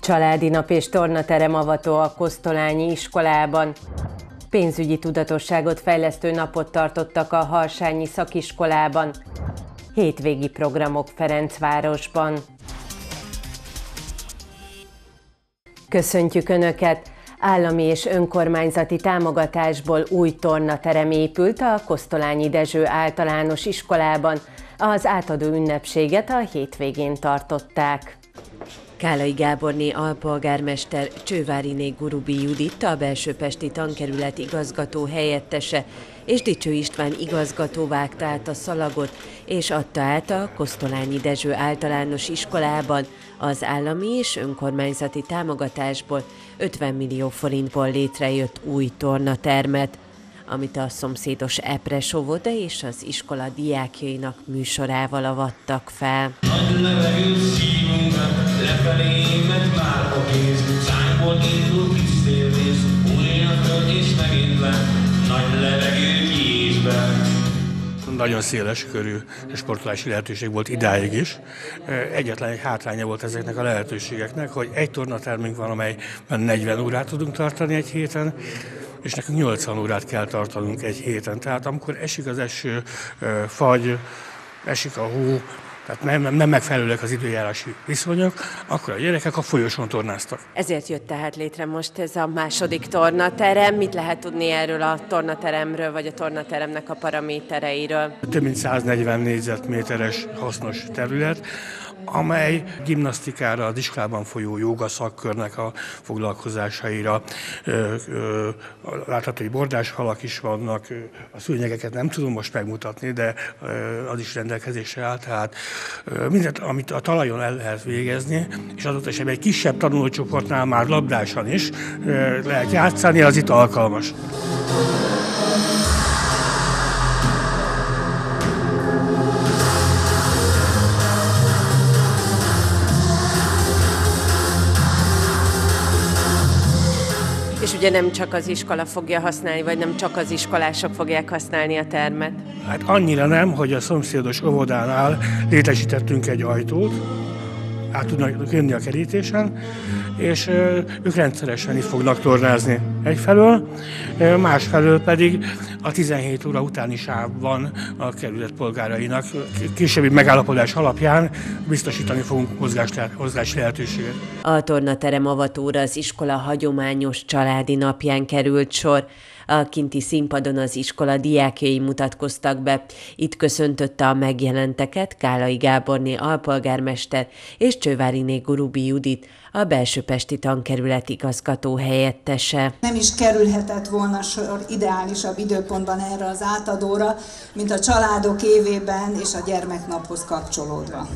Családi nap és tornaterem avató a Kosztolányi iskolában. Pénzügyi tudatosságot fejlesztő napot tartottak a Harsányi szakiskolában. Hétvégi programok Ferencvárosban. Köszöntjük Önöket! Állami és önkormányzati támogatásból új tornaterem épült a Kosztolányi Dezső Általános Iskolában. Az átadó ünnepséget a hétvégén tartották. Kálai Gáborné alpolgármester, Csőváriné Gurubi Judit, a Belsőpesti Tankerület igazgató helyettese és Dicső István igazgató vágta át a szalagot, és adta át a Kosztolányi Dezső Általános Iskolában az állami és önkormányzati támogatásból 50 millió forintból létrejött új tornatermet, amit a szomszédos Epres óvoda és az iskola diákjainak műsorával avattak fel. Nagy levegő szívünkben, lefelé megy már a kéz, szánkból indul kis szélvész, újra föl és megint le, nagy levegő kézben. Nagyon széles körű sportolási lehetőség volt idáig is. Egyetlen egy hátránya volt ezeknek a lehetőségeknek, hogy egy tornatermünk van, amelyben 40 órát tudunk tartani egy héten, és nekünk 80 órát kell tartanunk egy héten. Tehát amikor esik az eső, fagy, esik a hó, tehát nem megfelelőek az időjárási viszonyok, akkor a gyerekek a folyosón tornáztak. Ezért jött tehát létre most ez a második tornaterem. Mit lehet tudni erről a tornateremről, vagy a tornateremnek a paramétereiről? Több mint 140 négyzetméteres hasznos terület, amely gimnasztikára, az iskolában folyó jóga szakkörnek a foglalkozásaira, látható, hogy bordás halak is vannak, a szőnyegeket nem tudom most megmutatni, de az is rendelkezésre áll, tehát mindent, amit a talajon el lehet végezni, és adott esetben egy kisebb tanulócsoportnál már labdásan is lehet játszani, az itt alkalmas. És ugye nem csak az iskola fogja használni, vagy nem csak az iskolások fogják használni a termet? Hát annyira nem, hogy a szomszédos óvodánál létesítettünk egy ajtót, át tudnak jönni a kerítésen, és ők rendszeresen itt fognak tornázni egyfelől, másfelől pedig a 17 óra utáni sávban a kerület polgárainak későbbi megállapodás alapján biztosítani fogunk mozgási lehetőséget. A tornaterem avatóra az iskola hagyományos családi napján került sor. A kinti színpadon az iskola diákjai mutatkoztak be. Itt köszöntötte a megjelenteket Kálai Gáborné alpolgármester és Csőváriné Gurubi Judit, a Belsőpesti Tankerület igazgató helyettese. Nem is kerülhetett volna sor ideálisabb időpontban erre az átadóra, mint a családok évében és a gyermeknaphoz kapcsolódva.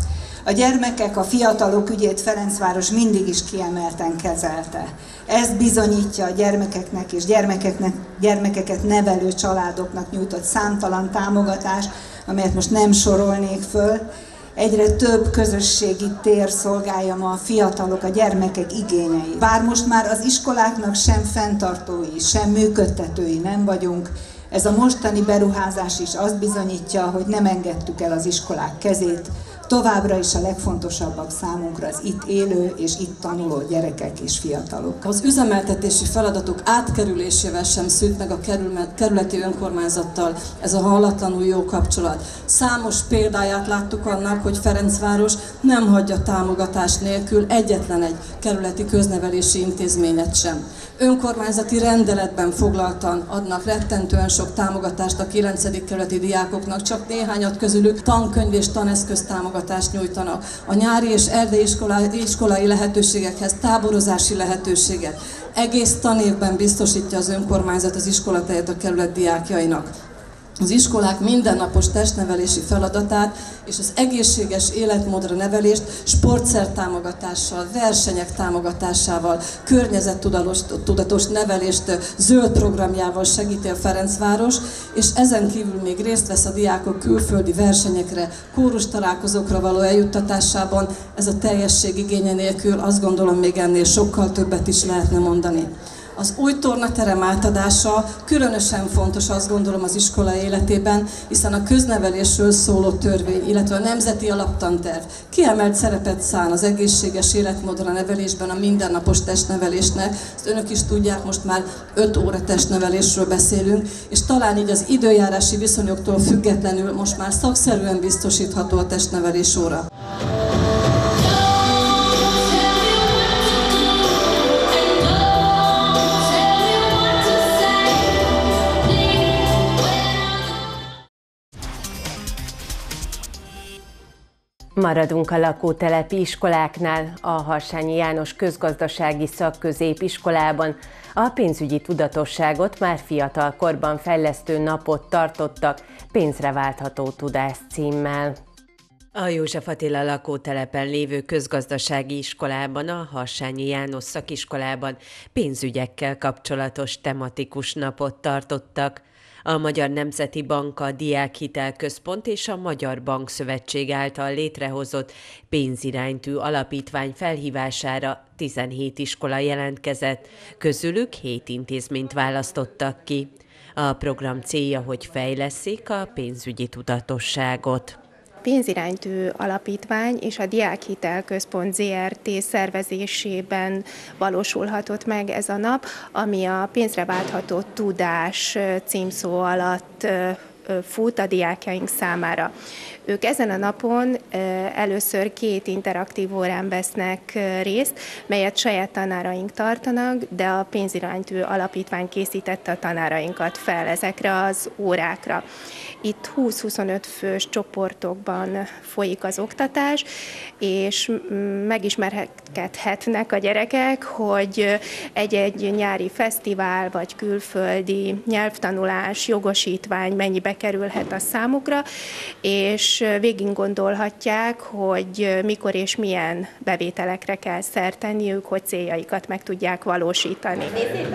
A gyermekek, a fiatalok ügyét Ferencváros mindig is kiemelten kezelte. Ez bizonyítja a gyermekeknek és gyermekeket nevelő családoknak nyújtott számtalan támogatás, amelyet most nem sorolnék föl. Egyre több közösségi tér szolgálja ma a fiatalok, a gyermekek igényei. Bár most már az iskoláknak sem fenntartói, sem működtetői nem vagyunk, ez a mostani beruházás is azt bizonyítja, hogy nem engedtük el az iskolák kezét. Továbbra is a legfontosabbak számunkra az itt élő és itt tanuló gyerekek és fiatalok. Az üzemeltetési feladatok átkerülésével sem szűnt meg a kerületi önkormányzattal ez a hallatlanul jó kapcsolat. Számos példáját láttuk annak, hogy Ferencváros nem hagyja támogatás nélkül egyetlen egy kerületi köznevelési intézményet sem. Önkormányzati rendeletben foglaltan adnak rettentően sok támogatást a 9. kerületi diákoknak, csak néhányat közülük tankönyv és taneszköz támogatást nyújtanak. A nyári és erdei iskolai lehetőségekhez táborozási lehetőséget. Egész tanévben biztosítja az önkormányzat az iskolatejet a kerület diákjainak. Az iskolák mindennapos testnevelési feladatát és az egészséges életmódra nevelést sportszertámogatással, versenyek támogatásával, környezettudatos nevelést zöld programjával segíti a Ferencváros, és ezen kívül még részt vesz a diákok külföldi versenyekre, kórus találkozókra való eljuttatásában. Ez a teljesség igénye nélkül azt gondolom még ennél sokkal többet is lehetne mondani. Az új tornaterem átadása különösen fontos, azt gondolom, az iskola életében, hiszen a köznevelésről szóló törvény, illetve a nemzeti alaptanterv kiemelt szerepet szán az egészséges életmódra nevelésben, a mindennapos testnevelésnek. Ezt önök is tudják, most már 5 óra testnevelésről beszélünk, és talán így az időjárási viszonyoktól függetlenül most már szakszerűen biztosítható a testnevelés óra. Maradunk a lakótelepi iskoláknál. A Harsányi János Közgazdasági Szakközépiskolában a pénzügyi tudatosságot már fiatal korban fejlesztő napot tartottak pénzre váltható tudás címmel. A József Attila lakótelepen lévő közgazdasági iskolában, a Harsányi János szakiskolában pénzügyekkel kapcsolatos tematikus napot tartottak. A Magyar Nemzeti Bank, a Diákhitelközpont és a Magyar Bankszövetség által létrehozott pénziránytű alapítvány felhívására 17 iskola jelentkezett, közülük 7 intézményt választottak ki. A program célja, hogy fejlesszék a pénzügyi tudatosságot. Pénziránytű alapítvány és a Diákhitelközpont ZRT szervezésében valósulhatott meg ez a nap, ami a pénzre váltható tudás címszó alatt fut a diákjaink számára. Ők ezen a napon először 2 interaktív órán vesznek részt, melyet saját tanáraink tartanak, de a pénziránytű alapítvány készítette a tanárainkat fel ezekre az órákra. Itt 20-25 fős csoportokban folyik az oktatás, és megismerkedhetnek a gyerekek, hogy egy nyári fesztivál vagy külföldi nyelvtanulás, jogosítvány mennyibe kerülhet a számukra, és végig gondolhatják, hogy mikor és milyen bevételekre kell szert tenniük, hogy céljaikat meg tudják valósítani.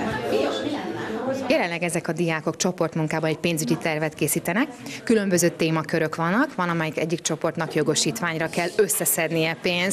Jelenleg ezek a diákok csoportmunkában egy pénzügyi tervet készítenek. Különböző témakörök vannak, van, amelyik egyik csoportnak jogosítványra kell összeszednie pénzt.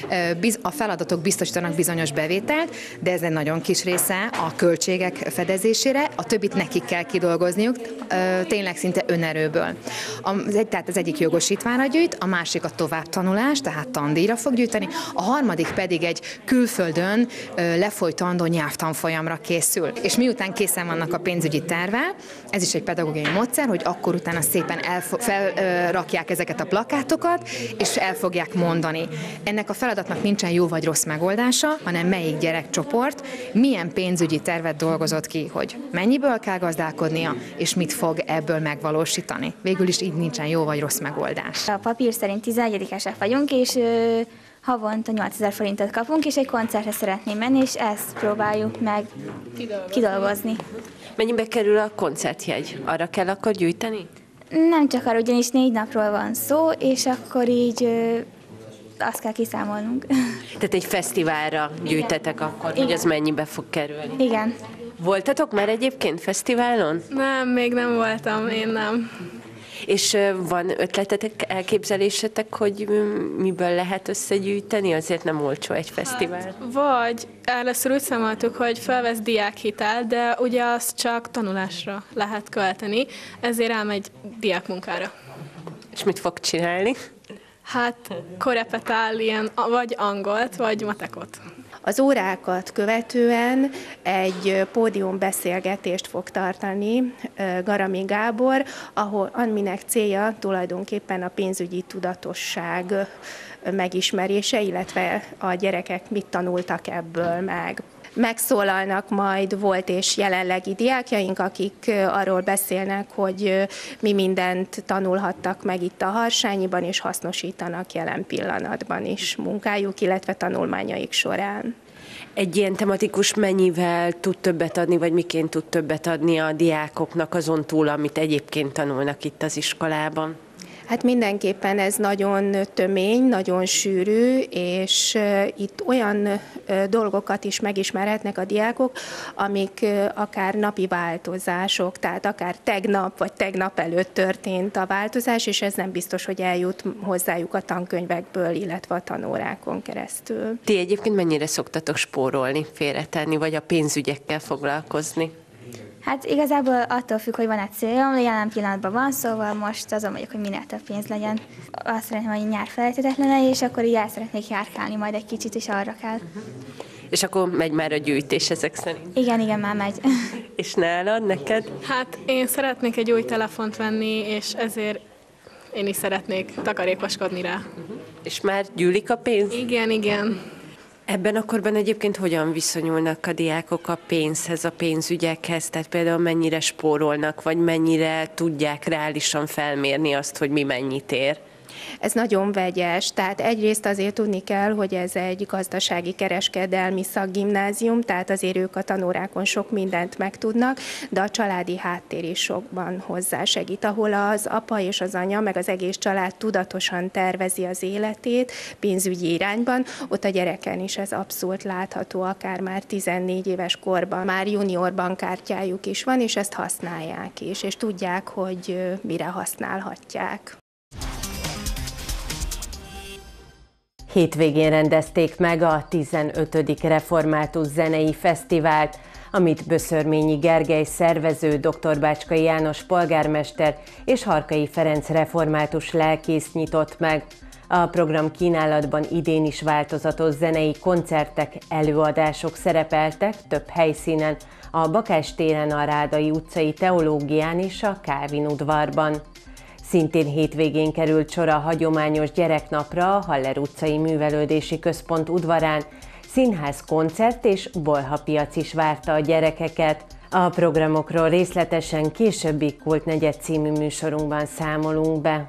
A feladatok biztosítanak bizonyos bevételt, de ez egy nagyon kis része a költségek fedezésére, a többit nekik kell kidolgozniuk, tényleg szinte önerőből. Tehát az egyik jogosítványra gyűjt, a másik a továbbtanulás, tehát tandíjra fog gyűjteni, a harmadik pedig egy külföldön lefolytandó nyelvtanfolyamra készül. És miután készen vannak a pénzügyi tervvel, ez is egy pedagógiai módszer, hogy akkor utána szépen felrakják ezeket a plakátokat, és el fogják mondani. Ennek a feladatnak nincsen jó vagy rossz megoldása, hanem melyik gyerekcsoport milyen pénzügyi tervet dolgozott ki, hogy mennyiből kell gazdálkodnia, és mit fog ebből megvalósítani. Végül is így nincsen jó vagy rossz megoldás. A papír szerint 11-esek vagyunk, és havonta 8000 forintot kapunk, és egy koncertre szeretném menni, és ezt próbáljuk meg kidolgozni. Mennyibe kerül a koncertjegy? Arra kell akkor gyűjteni? Nem csak arra, ugyanis 4 napról van szó, és akkor így azt kell kiszámolnunk. Tehát egy fesztiválra gyűjtetek akkor, hogy az mennyibe fog kerülni? Igen. Voltatok már egyébként fesztiválon? Nem, még nem voltam, én nem. És van ötletetek, elképzelésetek, hogy miből lehet összegyűjteni? Azért nem olcsó egy fesztivál. Vagy először úgy számoltuk, hogy felvesz diákhitel, de ugye azt csak tanulásra lehet költeni, ezért elmegy diákmunkára. És mit fog csinálni? Hát korepetál ilyen, vagy angolt, vagy matekot. Az órákat követően egy pódiumbeszélgetést fog tartani Garami Gábor, aminek célja tulajdonképpen a pénzügyi tudatosság megismerése, illetve a gyerekek mit tanultak ebből meg. Megszólalnak majd volt és jelenlegi diákjaink, akik arról beszélnek, hogy mi mindent tanulhattak meg itt a Harsányiban, és hasznosítanak jelen pillanatban is munkájuk, illetve tanulmányaik során. Egy ilyen tematikus mennyivel tud többet adni, vagy miként tud többet adni a diákoknak azon túl, amit egyébként tanulnak itt az iskolában? Hát mindenképpen ez nagyon tömény, nagyon sűrű, és itt olyan dolgokat is megismerhetnek a diákok, amik akár napi változások, tehát akár tegnap vagy tegnap előtt történt a változás, és ez nem biztos, hogy eljut hozzájuk a tankönyvekből, illetve a tanórákon keresztül. Ti egyébként mennyire szoktatok spórolni, félretenni, vagy a pénzügyekkel foglalkozni? Hát igazából attól függ, hogy van-e céljom, jelen pillanatban van, szóval most azon vagyok, hogy minél több pénz legyen. Azt szeretném, hogy nyár felejthetetlen, és akkor így el szeretnék járkálni majd egy kicsit, és arra kell. És akkor megy már a gyűjtés ezek szerint? Igen, már megy. És nálad, neked? Hát én szeretnék egy új telefont venni, és ezért én is szeretnék takarékoskodni rá. És már gyűlik a pénz? Igen. Ebben a korban egyébként hogyan viszonyulnak a diákok a pénzhez, a pénzügyekhez? Tehát például mennyire spórolnak, vagy mennyire tudják reálisan felmérni azt, hogy mi mennyit ér? Ez nagyon vegyes, tehát egyrészt azért tudni kell, hogy ez egy gazdasági kereskedelmi szakgimnázium, tehát azért ők a tanórákon sok mindent megtudnak, de a családi háttér is sokban hozzásegít, ahol az apa és az anya, meg az egész család tudatosan tervezi az életét pénzügyi irányban, ott a gyereken is ez abszolút látható, akár már 14 éves korban, már junior bankkártyájuk is van, és ezt használják is, és tudják, hogy mire használhatják. Hétvégén rendezték meg a 15. Református Zenei Fesztivált, amit Böszörményi Gergely szervező, Dr. Bácskai János polgármester és Harkai Ferenc református lelkész nyitott meg. A program kínálatban idén is változatos zenei koncertek, előadások szerepeltek több helyszínen, a Bakás téren, a Rádai utcai Teológián és a Kálvin udvarban. Szintén hétvégén került sor a hagyományos gyereknapra a Haller utcai művelődési központ udvarán, színház, koncert és bolhapiac is várta a gyerekeket. A programokról részletesen későbbi Kultnegyed című műsorunkban számolunk be.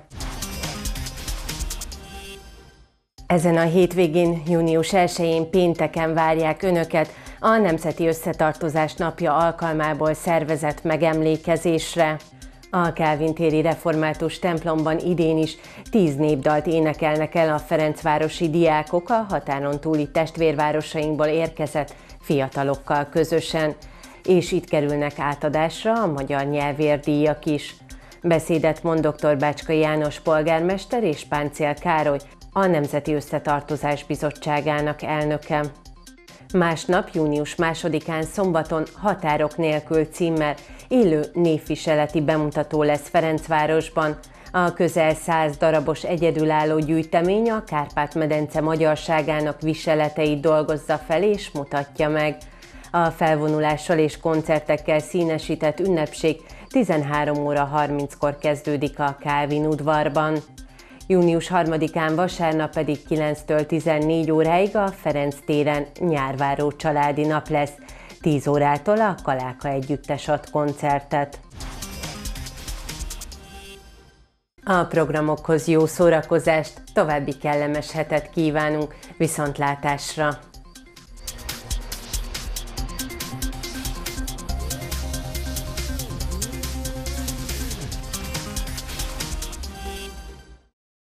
Ezen a hétvégén, június 1-én pénteken várják Önöket a Nemzeti Összetartozás napja alkalmából szervezett megemlékezésre. A Kálvin-téri református templomban idén is 10 népdalt énekelnek el a ferencvárosi diákok a határon túli testvérvárosainkból érkezett fiatalokkal közösen, és itt kerülnek átadásra a magyar nyelvérdíjak is. Beszédet mond dr. Bácskai János polgármester és Páncél Károly, a Nemzeti Összetartozás Bizottságának elnöke. Másnap, június 2-án szombaton Határok nélkül címmel élő névviseleti bemutató lesz Ferencvárosban. A közel 100 darabos egyedülálló gyűjtemény a Kárpát-medence magyarságának viseleteit dolgozza fel és mutatja meg. A felvonulással és koncertekkel színesített ünnepség 13 óra 30-kor kezdődik a Kálvin udvarban. Június 3-án vasárnap pedig 9-től 14 óráig a Ferenc téren nyárváró családi nap lesz. 10 órától a Kaláka együttes ad koncertet. A programokhoz jó szórakozást, további kellemes hetet kívánunk, viszontlátásra!